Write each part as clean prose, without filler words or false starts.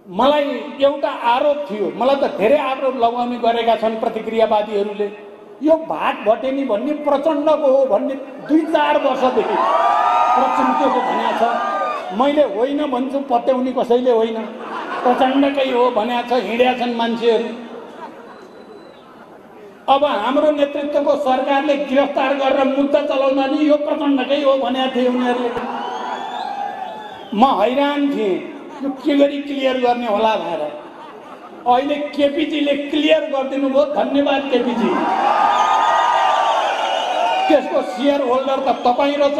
मलाई एउटा आरोप थियो, मलाई त धेरै आरोप लगाउने गरेका छन् प्रतिक्रियावादीहरूले। यो भाट भटेनी भन्ने प्रचण्डको हो भन्ने 2-4 वर्षदेखि प्रचण्डको भनेको छ। मैले होइन भन्छु, पत्याउने कसैले होइन, प्रचण्डकै हो भनेको छ, हिँडेका छन् मान्छेहरू। अब हाम्रो नेतृत्वको सरकारले गिरफ्तार गरेर मुद्दा चलाउँदा नि यो प्रचण्डकै हो भनेको थियो उनीहरूले। म हैरान थिएँ यो के गरी क्लियर गर्ने होला भनेर। अहिले केपीजीले क्लियर गरिदिनु भयो, धन्यवाद केपीजी। त्यसको शेयर होल्डर त तपाईँ रहेछ,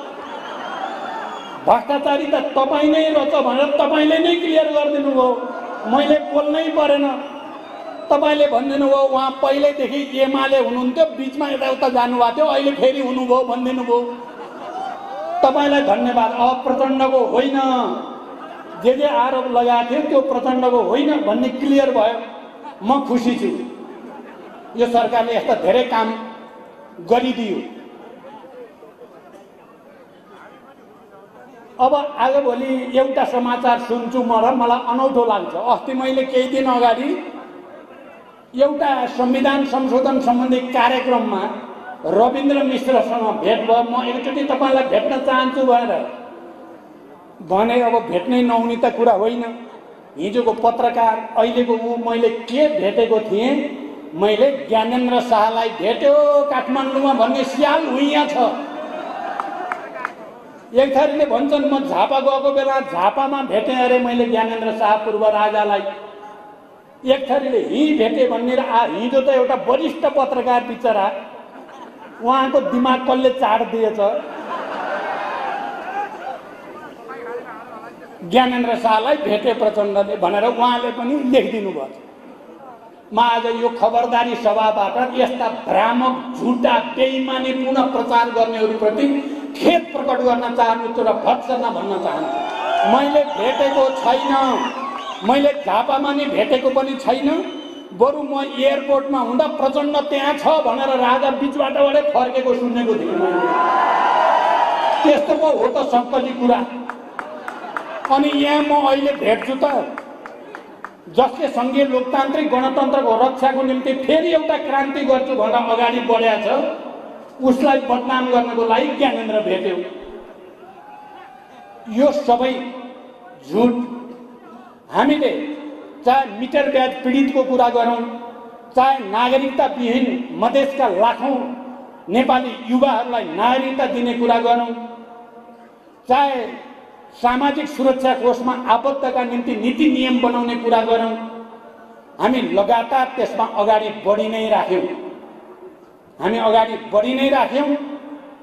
भ्रष्टाचारी त तपाईँ नै रहेछ भनेर तपाईँले नै क्लियर गरिदिनु भयो। मैले बोल्नै परेन, तपाईँले भनिदिनु भयो। उहाँ पहिल्यैदेखि एमाले हुनुहुन्थ्यो, बिचमा यताउता जानुभएको थियो, अहिले फेरि हुनुभयो भनिदिनु भयो। तपाईँलाई धन्यवाद। अब प्रचण्डको होइन, जे आरोप लगाएको थियो त्यो प्रचण्डको होइन भन्ने क्लियर भयो। म खुसी छु। यो सरकारले यस्ता धेरै काम गरिदियो। अब आजभोलि एउटा समाचार सुन्छु म र मलाई अनौठो लाग्छ। अस्ति मैले केही दिन अगाडि एउटा संविधान संशोधन सम्बन्धी कार्यक्रममा रविन्द्र मिश्रसँग भेट भयो। म एकचोटि तपाईँलाई भेट्न चाहन्छु भनेर भने अब भेट्नै नहुने त कुरा होइन। हिजोको पत्रकार अहिलेको मैले के भेटेको थिएँ, मैले ज्ञानेन्द्र शाहलाई भेट्यो काठमाडौँमा भन्ने स्याल हुइया छ। एक थरीले भन्छन् म झापा गएको बेला झापामा भेटेँ अरे मैले ज्ञानेन्द्र शाह पूर्व राजालाई। एक थरीले भेटे भन्ने र हिजो त एउटा वरिष्ठ पत्रकार बिचरा उहाँको दिमाग कसले चाडिदिएछ। ज्ञानेन्द्र शाहलाई भेटे प्रचण्डले भनेर उहाँले पनि लेखिदिनु भयो। म आज यो खबरदारी सभाबाट यस्ता भ्रामक झुटा बेइमानीपूर्ण प्रचार गर्नेहरूप्रति खेद प्रकट गर्न चाहन्छु र भत्सना भन्न चाहन्छु। मैले भेटेको छैन, मैले झापामा नि भेटेको पनि छैन। बरु म एयरपोर्टमा हुँदा प्रचण्ड त्यहाँ छ भनेर राजा बिचबाटबाटै फर्केको सुनेको थिएँ। त्यस्तो पो हो त सबैले कुरा। अनि यहाँ म अहिले भेट्छु त जसले सङ्घीय लोकतान्त्रिक गणतन्त्रको रक्षाको निम्ति फेरि एउटा क्रान्ति गर्छु भनेर अगाडि बढेको छ, उसलाई बदनाम गर्नको लागि ज्ञानेन्द्र भेट्यो। यो सबै झुट। हामीले चाहे मिटर ब्याज पीडितको कुरा गरौँ, चाहे नागरिकता विहीन मधेसका लाखौँ नेपाली युवाहरूलाई नागरिकता दिने कुरा गरौँ, चाहे सामाजिक सुरक्षा कोषमा आबद्धका निम्ति नीति नियम बनाउने कुरा गरौँ, हामी लगातार त्यसमा अगाडि बढी नै राख्यौँ।